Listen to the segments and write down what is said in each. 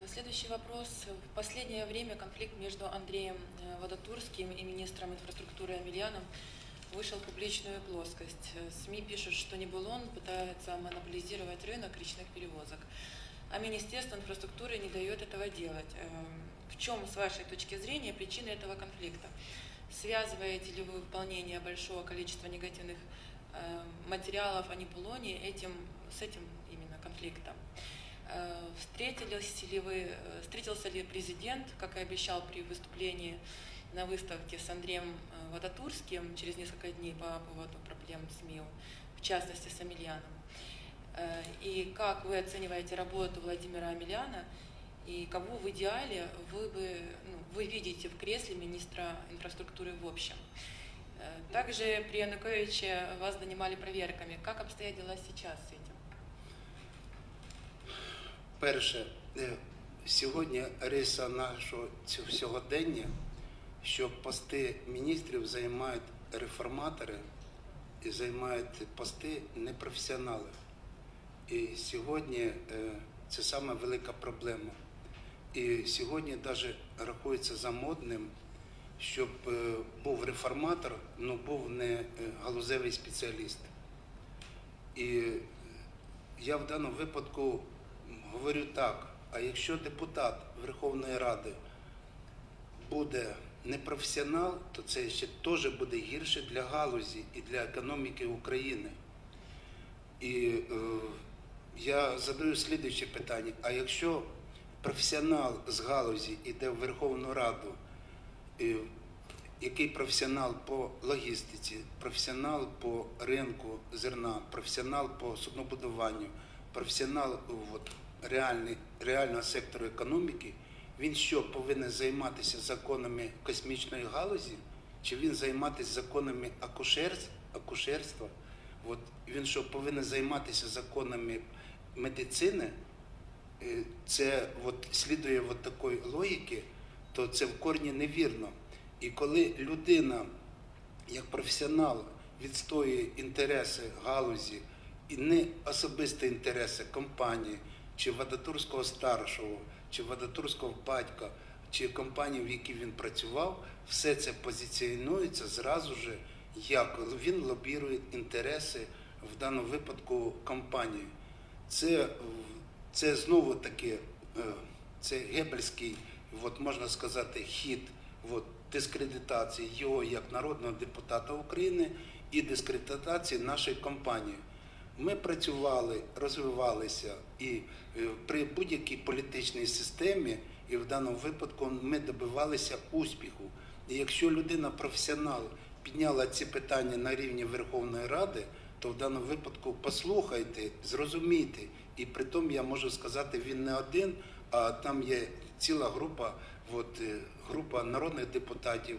Следующий вопрос. В последнее время конфликт между Андреем Вадатурским и министром инфраструктуры Омельяном вышел в публичную плоскость. СМИ пишут, что Нибулон пытается монополизировать рынок речных перевозок, а Министерство инфраструктуры не дает этого делать. В чем, с вашей точки зрения, причина этого конфликта? Связываете ли вы выполнение большого количества негативных материалов о Нибулоне с этим именно конфликтом? Встретился ли президент, как и обещал при выступлении на выставке с Андреем Вадатурским через несколько дней по поводу проблем с МИУ, в частности с Омельяном? И как вы оцениваете работу Владимира Омельяна, и кого в идеале вы видите в кресле министра инфраструктуры в общем? Также при Януковиче вас донимали проверками. Как обстоят дела сейчас с этим? Перше, сьогодні риса нашого сьогодення, що пости міністрів займають реформатори і займають пости непрофесіонали. І сьогодні це саме велика проблема. І сьогодні навіть рахується за модним, щоб був реформатор, але був не галузевий спеціаліст. І я в даному випадку говорю так, а якщо депутат Верховної Ради буде непрофесіонал, то це ще теж буде гірше для галузі і для економіки України. І я задаю слідуюче питання, а якщо професіонал з галузі йде в Верховну Раду, який професіонал по логістиці, професіонал по ринку зерна, професіонал по суднобудуванню, професіонал реального сектору економіки, він що, повинен займатися законами космічної галузі, чи він займатися законами акушерства, він що, повинен займатися законами медицини, це слідує такої логіки, то це в корні невірно. І коли людина, як професіонал, відстоює інтереси галузі, і не особисті інтереси компанії, чи Вадатурського старшого, чи Вадатурського батька, чи компанії, в якій він працював, все це позиціонується зразу ж, як він лобірує інтереси, в даному випадку, компанії. Це знову таки, це гебельський, можна сказати, хід дискредитації його як народного депутата України і дискредитації нашої компанії. Ми працювали, розвивалися і при будь-якій політичній системі, і в даному випадку ми добивалися успіху. І якщо людина професіонал підняла ці питання на рівні Верховної Ради, то в даному випадку послухайте, зрозумійте. І при тому я можу сказати, він не один, а там є ціла група народних депутатів,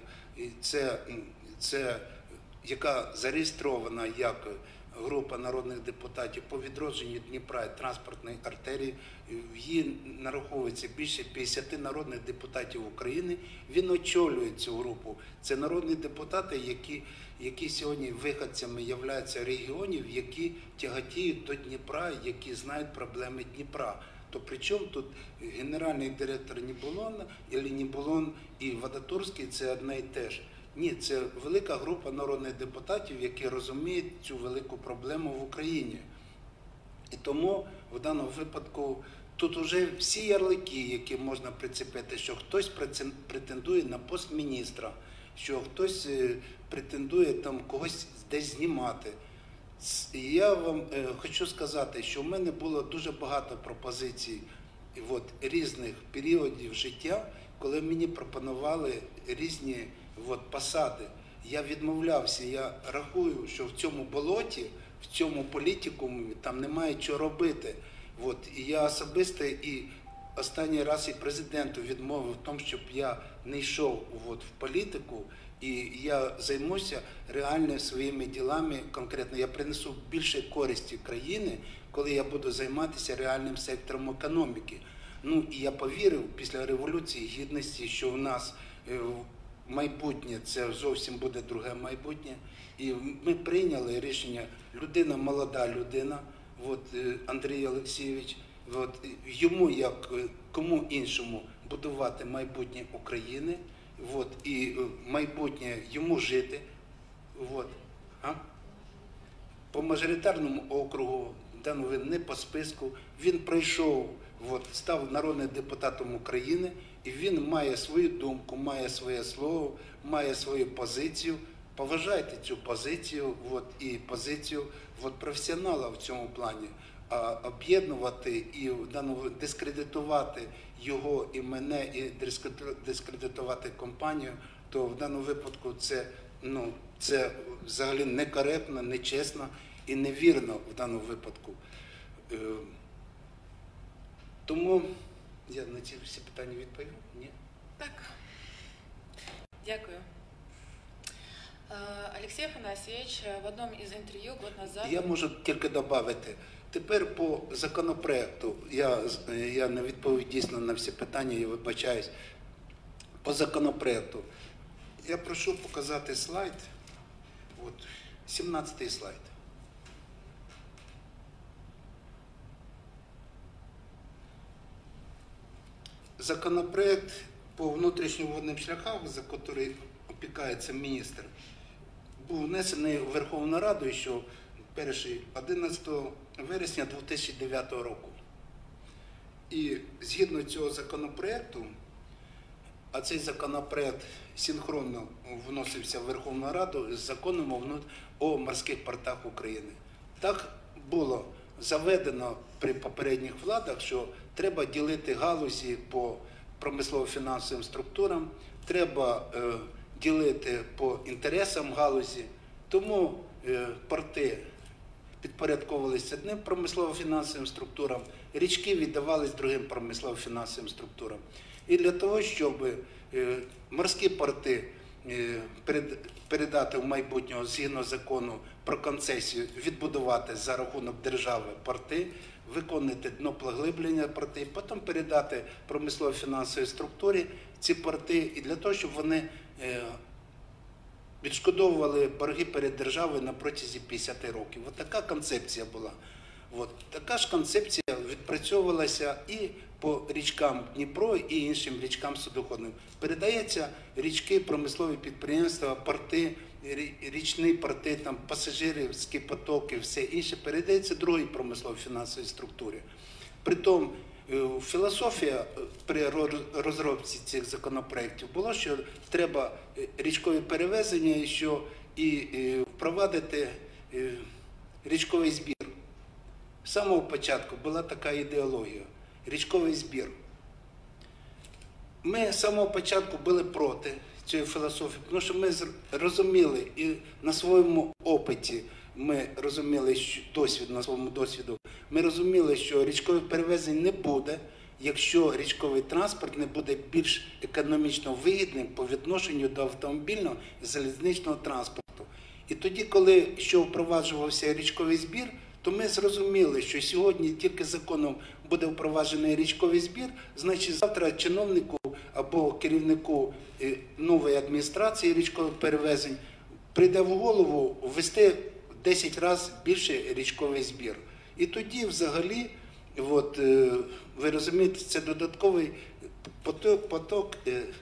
яка зареєстрована як група народних депутатів по відродженню Дніпра і транспортної артерії. В її нараховується більше 50 народних депутатів України. Він очолює цю групу. Це народні депутати, які сьогодні виходцями являються регіонів, які тяготіють до Дніпра, які знають проблеми Дніпра. То при чому тут генеральний директор Нібулон і Вадатурський – це одне і те ж. Ні, це велика група народних депутатів, які розуміють цю велику проблему в Україні. І тому в даному випадку тут вже всі ярлики, які можна прицепити, що хтось претендує на пост міністра, що хтось претендує там когось десь знімати. Я вам хочу сказати, що в мене було дуже багато пропозицій різних періодів життя, коли мені пропонували різні посади. Я відмовлявся, я рахую, що в цьому болоті, в цьому політикумі там немає чого робити. І я особисто і останній раз і президенту відмовив в тому, щоб я не йшов в політику, і я займуся реально своїми ділами, конкретно я принесу більше користі країни, коли я буду займатися реальним сектором економіки. І я повірив після Революції Гідності, що в нас майбутнє, це зовсім буде друге майбутнє. І ми прийняли рішення, людина, молода людина, Андрій Олексійович, йому як кому іншому будувати майбутнє України, от, і майбутнє йому жити. От. По мажоритарному округу, не по списку, він пройшов, от, став народним депутатом України, і він має свою думку, має своє слово, має свою позицію. Поважайте цю позицію, от, і позицію от, професіонала в цьому плані. А об'єднувати і дискредитувати його і мене, і дискредитувати компанію, то в даному випадку це взагалі некоректно, нечесно і невірно в даному випадку. Тому я на ці всі питання відповів? Ні? Так. Дякую. Алексей Афанасьевич в одном из интервью год назад... Я можу тільки додати. Тепер по законопроекту, я не відповів дійсно на всі питання, я вибачаюсь. По законопроекту. Я прошу показати слайд. От, 17-й слайд. Законопроект по внутрішнім водним шляхам, за який опікається міністр, був внесений в Верховну Раду ще 11 вересня 2009 року. І згідно цього законопроекту, а цей законопроект синхронно вносився в Верховну Раду з законом о морських портах України. Так було заведено при попередніх владах, що треба ділити галузі по промислово-фінансовим структурам, треба ділити по інтересам галузі, тому порти підпорядковувалися одним промислово-фінансовим структурам, річки віддавались другим промислово-фінансовим структурам. І для того, щоб морські порти передати в майбутнього згідно закону про концесію, відбудувати за рахунок держави порти, виконати днопоглиблення порти, потім передати промислово-фінансовій структурі ці порти, і для того, щоб вони відшкодовували борги перед державою на протязі 50 років. Ось така концепція була. От. Така ж концепція відпрацьовувалася і по річкам Дніпро, і іншим річкам судоходним. Передається річки, промислові підприємства, порти, річні порти, там, пасажирські потоки, все інше передається другій промислово-фінансовій структурі. Притом філософія при розробці цих законопроєктів була, що треба річкові перевезення і впровадити річковий збір. З самого початку була така ідеологія – річковий збір. Ми з самого початку були проти цієї філософії, тому що ми розуміли і на своєму опиті, ми розуміли, що на своєму досвіду, ми розуміли, що річкових перевезень не буде, якщо річковий транспорт не буде більш економічно вигідним по відношенню до автомобільного і залізничного транспорту. І тоді, коли впроваджувався річковий збір, то ми зрозуміли, що сьогодні тільки законом буде впроваджений річковий збір, значить завтра чиновнику або керівнику нової адміністрації річкових перевезень прийде в голову ввести 10 разів більше річковий збір. І тоді взагалі, от, ви розумієте, це додатковий поток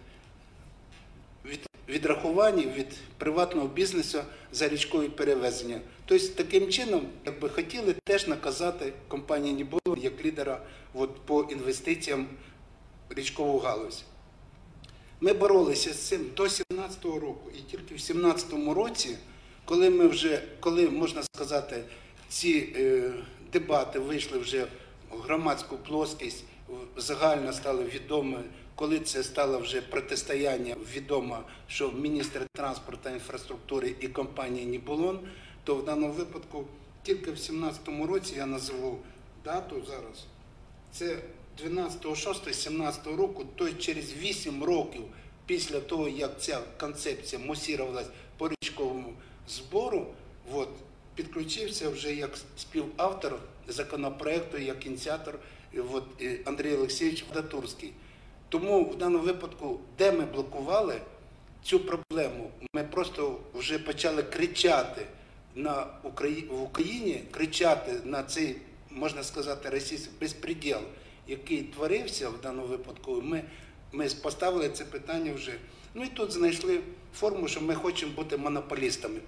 відрахувань від приватного бізнесу за річкові перевезення. Тобто, таким чином, якби хотіли теж наказати компанію «Ніболон» як лідера по інвестиціям в річкову галузь. Ми боролися з цим до 2017 року. І тільки в 2017 році, коли, можна сказати, ці дебати вийшли вже в громадську плоскість, загально стало відомо, коли це стало вже протистояння, відомо, що міністр транспорту та інфраструктури і компанії «Ніболон», то в даному випадку тільки в 2017 році, я назву дату зараз, це 12.06.17 року, тобто через 8 років після того, як ця концепція мусувалася по річковому збору, підключився вже як співавтор законопроекту, як ініціатор Андрій Олексійович Вадатурський. Тому в даному випадку, де ми блокували цю проблему, ми просто вже почали кричати в Україні, кричати на цей, можна сказати, російський безпреділ, який творився в даному випадку, ми поставили це питання вже. Ну і тут знайшли форму, що ми хочемо бути монополістами.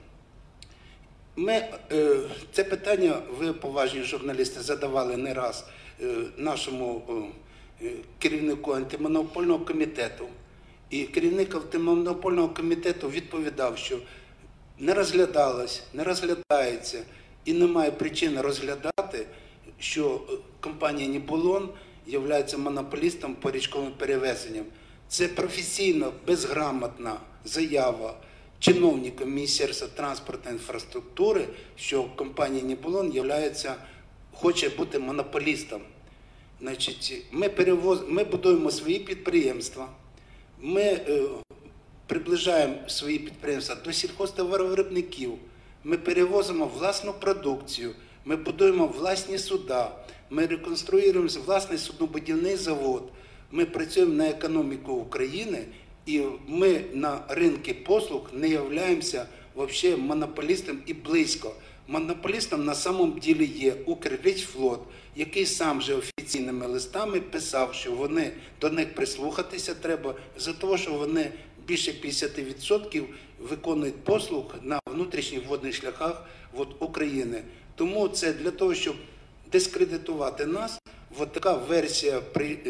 Це питання, ви, поважні журналісти, задавали не раз нашому керівнику антимонопольного комітету. І керівник антимонопольного комітету відповідав, що не розглядалось, не розглядається і немає причин розглядати, що компанія «Нібулон» є монополістом по річковим перевезенням. Це професійно безграмотна заява чиновника Міністерства транспорту та інфраструктури, що компанія «Нібулон» хоче бути монополістом. Значить, ми будуємо свої підприємства, ми приближаємо свої підприємства до сільхозтоваровиробників, ми перевозимо власну продукцію, ми будуємо власні суда, ми реконструюємо власний суднобудівний завод, ми працюємо на економіку України, і ми на ринку послуг не являємося взагалі монополістом і близько. Монополістом на самом ділі є Укррічфлот, який сам же офіційними листами писав, що до них прислухатися треба, за того, що вони більше 50% виконують послуг на внутрішніх водних шляхах України. Тому це для того, щоб дискредитувати нас, така версія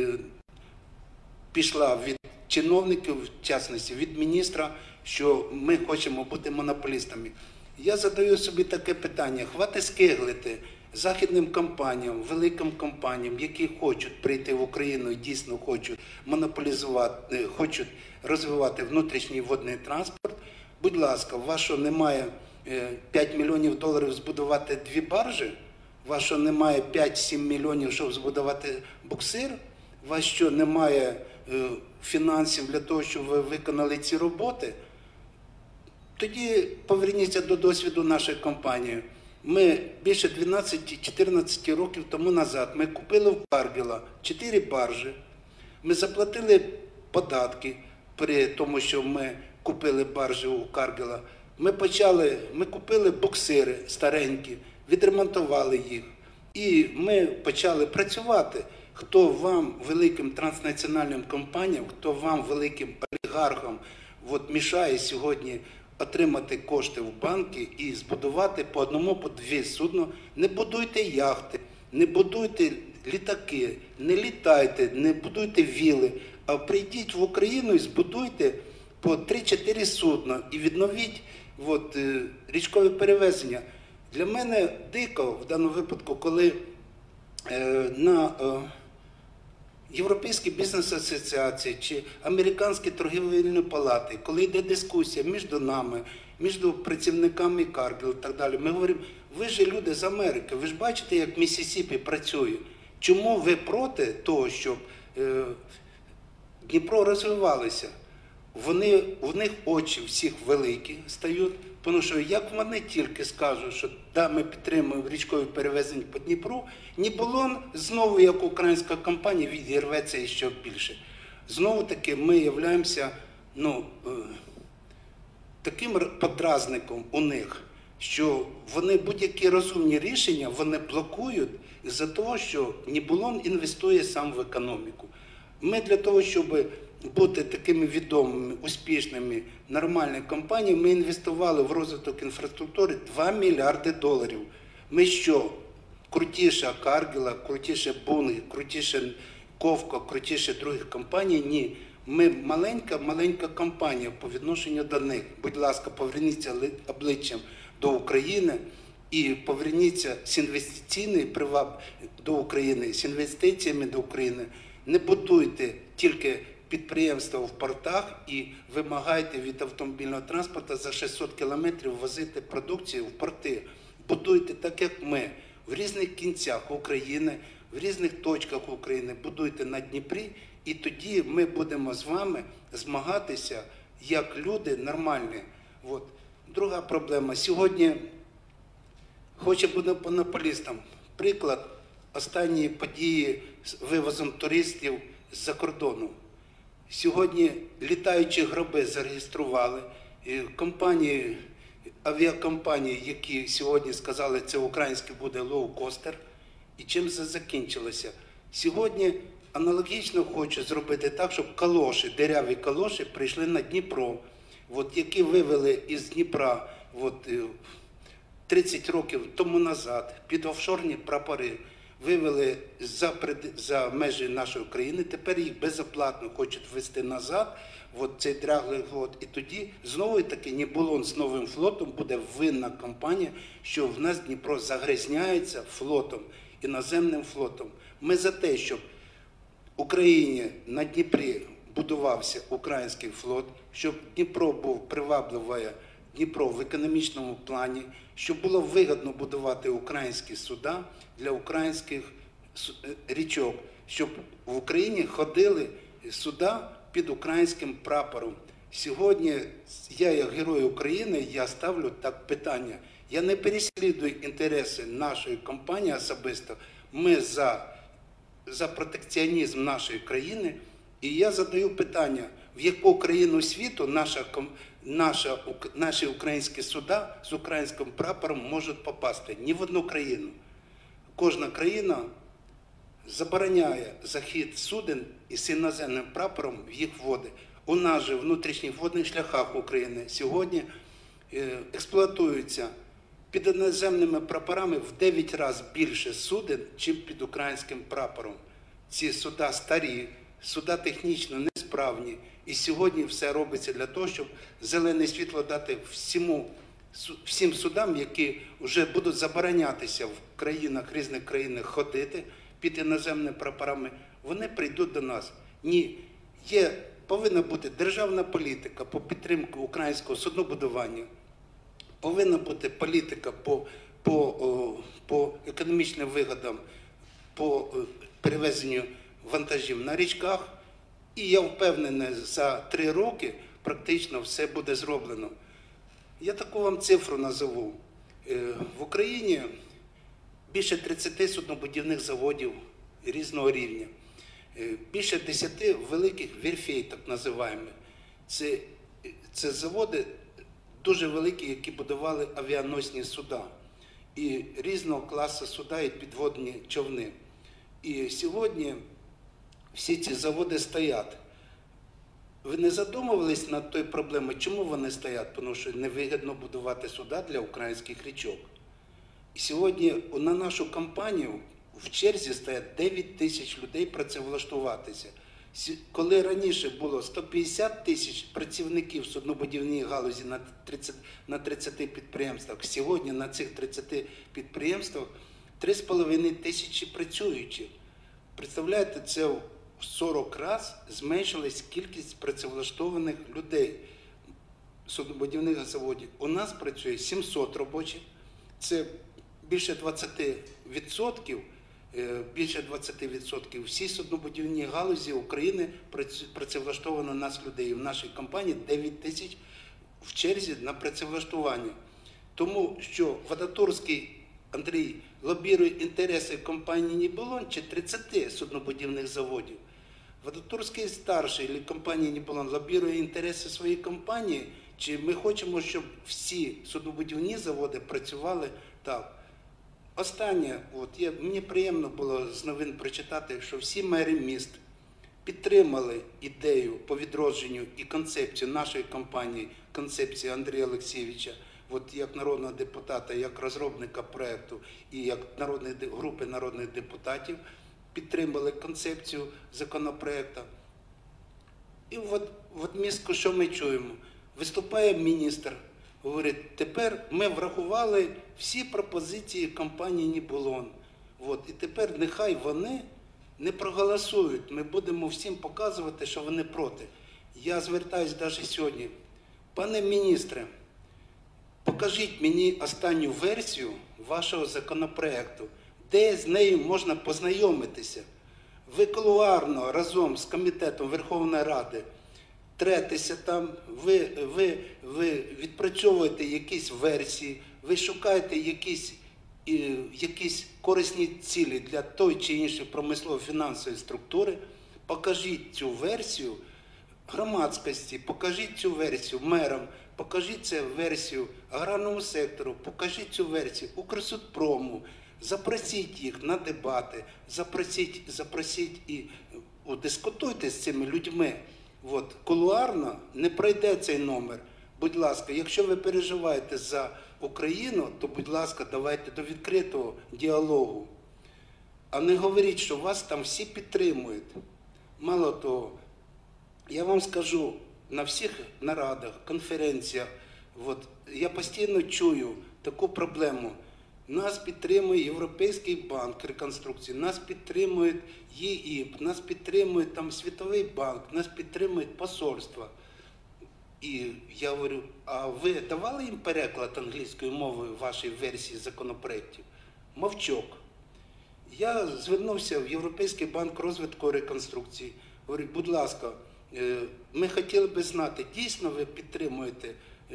пішла від чиновників, в частності від міністра, що ми хочемо бути монополістами. Я задаю собі таке питання: хватить скиглити західним компаніям, великим компаніям, які хочуть прийти в Україну і дійсно хочуть монополізувати, хочуть розвивати внутрішній водний транспорт. Будь ласка, у вас що, немає 5 мільйонів доларів збудувати 2 баржі? У вас що, немає 5-7 мільйонів, щоб збудувати буксир? У вас що, немає фінансів для того, щоб ви виконали ці роботи? Тоді поверніться до досвіду нашої компанії. Ми більше 12-14 років тому назад ми купили в Каргіла 4 баржі. Ми заплатили податки при тому, що ми купили баржі у Каргіла. Ми купили буксири старенькі, відремонтували їх. І ми почали працювати. Хто вам, великим транснаціональним компаніям, хто вам, великим олігархам, мішає сьогодні отримати кошти в банки і збудувати по одному, по 2 судна? Не будуйте яхти, не будуйте літаки, не літайте, не будуйте віли, а прийдіть в Україну і збудуйте по 3-4 судна і відновіть річкові перевезення. Для мене дико в даному випадку, коли на Європейські бізнес-асоціації чи Американські торгівельні палати, коли йде дискусія між нами, між працівниками Каргіла і так далі, ми говоримо: ви ж люди з Америки, ви ж бачите, як Міссісіпі працює. Чому ви проти того, щоб Дніпро розвивалося? У них очі всіх великі стають, тому що як вони тільки скажуть, що да, ми підтримуємо річкові перевезення по Дніпру, «Нібулон» знову, як українська компанія, відірветься і ще більше. Знову таки ми являємося таким подразником у них, що вони будь-які розумні рішення вони блокують із-за того, що «Нібулон» інвестує сам в економіку. Ми для того, щоб бути такими відомими, успішними, нормальними компаніями, ми інвестували в розвиток інфраструктури 2 мільярди доларів. Ми що? Крутіша Каргіла, крутіше Бунги, крутіше Ковко, крутіше других компаній? Ні. Ми маленька компанія по відношенню до них. Будь ласка, поверніться обличчям до України і поверніться з інвестиційною до України, з інвестиціями до України. Не будуйте тільки підприємства в портах і вимагайте від автомобільного транспорту за 600 кілометрів возити продукцію в порти. Будуйте так, як ми, в різних кінцях України, в різних точках України, будуйте на Дніпрі, і тоді ми будемо з вами змагатися як люди нормальні. Друга проблема. Сьогодні хоче бути монополістом. Приклад останньої події з вивозом туристів з-за кордону. Сьогодні літаючі гроби зареєстрували, авіакомпанії, які сьогодні сказали, це український буде лоукостер. І чим це закінчилося? Сьогодні аналогічно хочу зробити так, щоб калоші, диряві калоші прийшли на Дніпро, які вивели із Дніпра 30 років тому назад під офшорні прапори, вивели за межі нашої країни, тепер їх безоплатно хочуть ввести назад, цей дряглий флот. І тоді знову таки Нібулон з новим флотом буде винна компанія, що в нас Дніпро загрязняється флотом, іноземним флотом. Ми за те, щоб в Україні на Дніпрі будувався український флот, щоб Дніпро був привабливий, Дніпро в економічному плані, щоб було вигідно будувати українські суда для українських річок, щоб в Україні ходили суда під українським прапором. Сьогодні я, як герой України, я ставлю так питання. Я не переслідую інтереси нашої компанії особисто. Ми за протекціонізм нашої країни. І я задаю питання, в яку країну світу наші українські суда з українським прапором можуть попасти? Ні в одну країну. Кожна країна забороняє захід суден із іноземним прапором в їх води. У нас же в внутрішніх водних шляхах України сьогодні експлуатуються під іноземними прапорами в 9 разів більше суден, чим під українським прапором. Ці суда старі, суда технічно несправні. І сьогодні все робиться для того, щоб зелене світло дати всім судам, які вже будуть заборонятися в різних країнах ходити під іноземними прапорами, вони прийдуть до нас. Ні, повинна бути державна політика по підтримку українського суднобудування, повинна бути політика по економічним вигодам, по перевезенню вантажів на річках. І я впевнений, за 3 роки практично все буде зроблено. Я таку вам цифру назову. В Україні більше 30 суднобудівних заводів різного рівня. Більше 10 великих верфей, так називаємо. Це заводи дуже великі, які будували авіаносні суда. І різного класу суда і підводні човни. І сьогодні всі ці заводи стоять. Ви не задумувались над тою проблемою, чому вони стоять? Тому що невигідно будувати суда для українських річок. І сьогодні на нашу компанію в черзі стоять 9 тисяч людей працевлаштуватися. Коли раніше було 150 тисяч працівників в суднобудівній галузі на 30 підприємствах, сьогодні на цих 30 підприємствах 3,5 тисячі працюючих. Представляєте, це в 40 разів зменшилась кількість працевлаштованих людей суднобудівних заводів. У нас працює 700 робочих, це більше 20%, всі суднобудівні галузі України працевлаштовано нас людей. В нашій компанії 9 тисяч в черзі на працевлаштування. Тому що Вадатурський Андрій лобірує інтереси компанії «Нібулон» чи 30 суднобудівних заводів. Вадатурський старший компанії «Нібулон» лобірує інтереси своєї компанії, чи ми хочемо, щоб всі суднобудівні заводи працювали так. Останнє, мені приємно було з новин прочитати, що всі мери міст підтримали ідею по відродженню і концепцію нашої компанії, концепцію Андрія Олексійовича, як народного депутата, як розробника проєкту і як групи народних депутатів підтримали концепцію законопроєкту. І містко, що ми чуємо? Виступає міністр, говорить, тепер ми врахували всі пропозиції компанії «Нібулон». І тепер нехай вони не проголосують, ми будемо всім показувати, що вони проти. Я звертаюся навіть сьогодні. Пане міністре, покажіть мені останню версію вашого законопроєкту, де з нею можна познайомитися. Ви кулуарно разом з Комітетом Верховної Ради третеся там, ви відпрацьовуєте якісь версії, ви шукаєте якісь корисні цілі для тої чи іншої промислово-фінансової структури. Покажіть цю версію громадськості, покажіть цю версію мерам, покажіть цю версію аграрному сектору, покажіть цю версію Укрсудпрому, Запросіть їх на дебати, запросіть і дискутуйте з цими людьми. От, кулуарно не пройде цей номер. Будь ласка, якщо ви переживаєте за Україну, то, будь ласка, давайте до відкритого діалогу. А не говоріть, що вас там всі підтримують. Мало того, я вам скажу, на всіх нарадах, конференціях, я постійно чую таку проблему. Нас підтримує Європейський банк реконструкції, нас підтримує ЄІП, нас підтримує там Світовий банк, нас підтримують посольства. І я говорю, а ви давали їм переклад англійською мовою вашої версії законопроєктів? Мовчок. Я звернувся в Європейський банк розвитку і реконструкції. Говорю, будь ласка, ми хотіли би знати, дійсно ви підтримуєте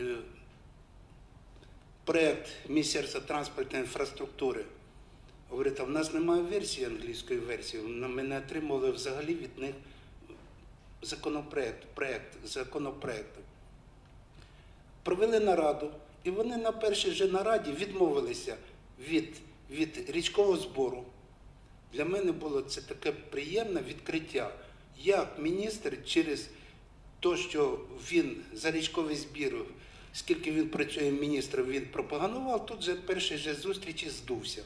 проєкт Міністерства транспортної інфраструктури? Говорить, а в нас немає версії, англійської версії, ми не отримали взагалі від них законопроєкту. Провели нараду, і вони на першій же нараді відмовилися від річкового збору. Для мене було це таке приємне відкриття, як міністр через те, що він за річковий збір, скільки він працює міністром, він пропагандував, тут же першій же зустрічі здувся.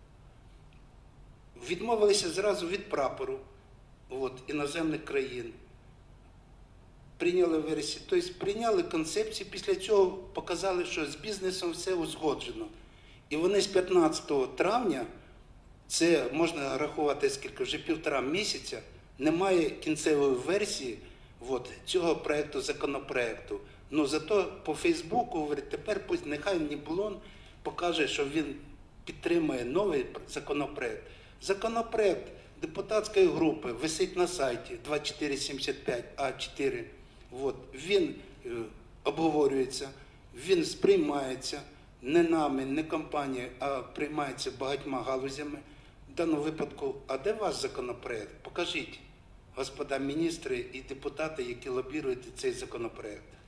Відмовилися зразу від прапору іноземних країн. Прийняли версію, тобто прийняли концепцію, після цього показали, що з бізнесом все узгоджено. І вони з 15 травня, це можна рахувати скільки, вже 1,5 місяця, немає кінцевої версії цього законопроекту. Ну зато по Фейсбуку говорить, тепер пусть нехай Нібулон покаже, що він підтримує новий законопроект. Законопроект депутатської групи висить на сайті 2475А4. Він обговорюється, він сприймається не нами, не компанією, а приймається багатьма галузями. В даному випадку, а де ваш законопроект? Покажіть, господа міністри і депутати, які лобірують цей законопроект.